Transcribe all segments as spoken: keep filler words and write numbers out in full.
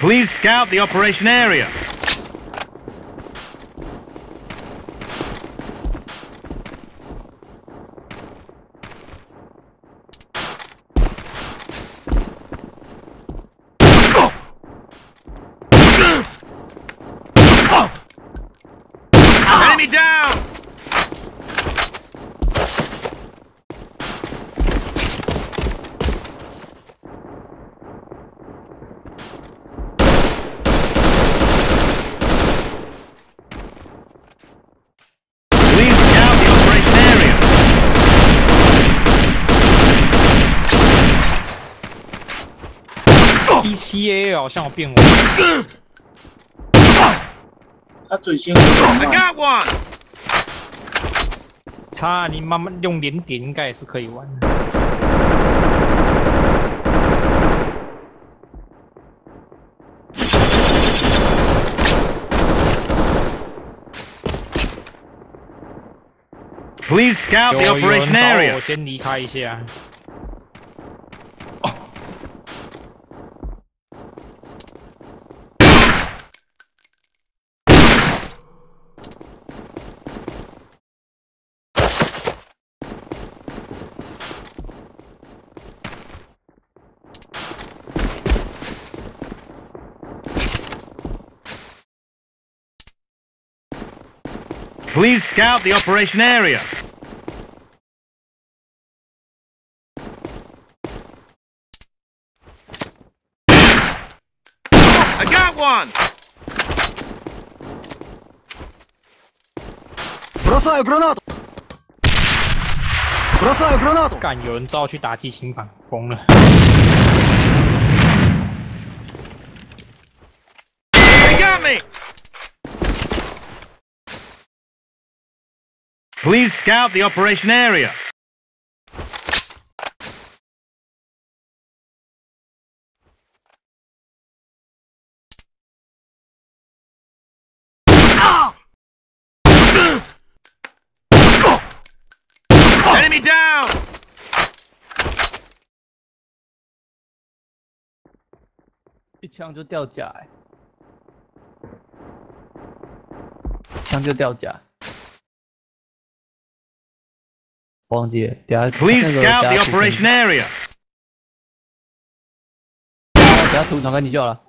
Please scout the operation area. Enemy down! Please scout the operation area. D七 A 好像有变我。 他最新很 I 慢， got one! 差你慢慢用连点应该也是可以玩的。 Please scout the 有有人 operation 找 area. 我先离开一下。 Please scout the operation area. I got one! Бросаю гранату! Бросаю гранату! 干，有人招去打机型板，疯了。 They got me! Please scout the operation area. Enemy down! 一枪就掉甲、欸，枪就掉甲。忘记了，等下 Please 那个 scout 等 the 下图 operation area. 等下图传给你就好了。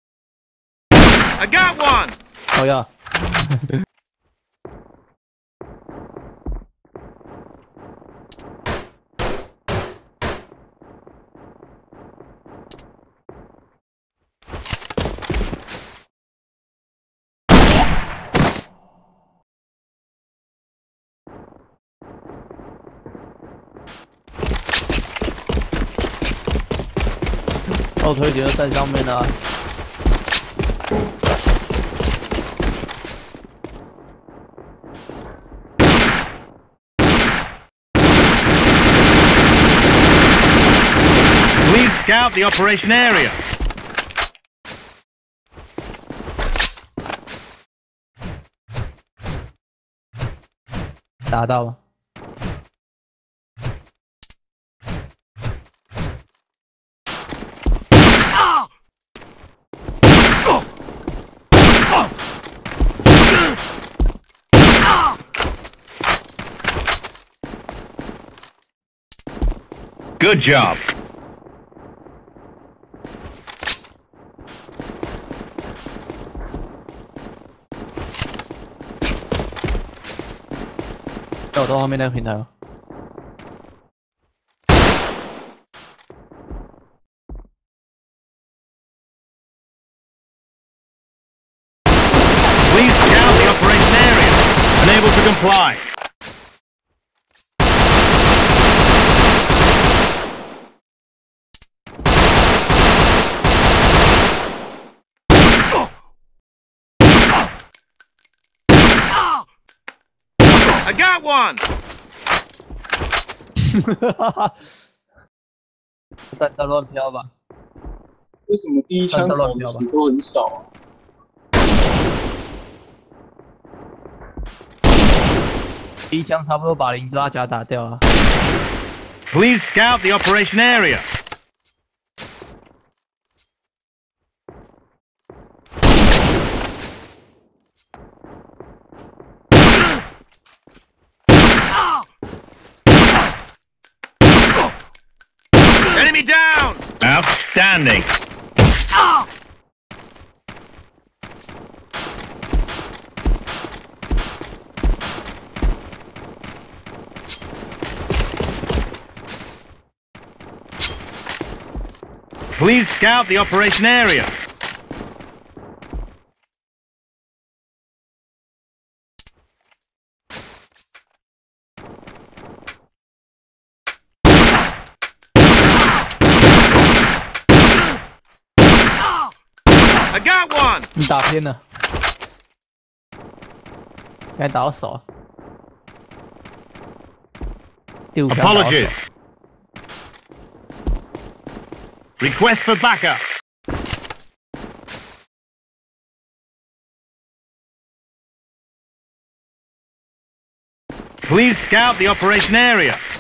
I got one! 好呀。后推点就在上面了。 Please scout the operation area. 打到吗？ Good job. 在我到后面那个平台了。 Please scout the operation area. Unable to comply. I got one! 弹道乱飘吧， 为什么第一枪手的血都很少啊？ 第一枪差不多把零抓甲打掉了。 Please scout the operation area. Outstanding. Please scout the operation area. I got one. 你打偏了，该打到手。第五枪打到手 Apologies. Request for backup. Please scout the operation area.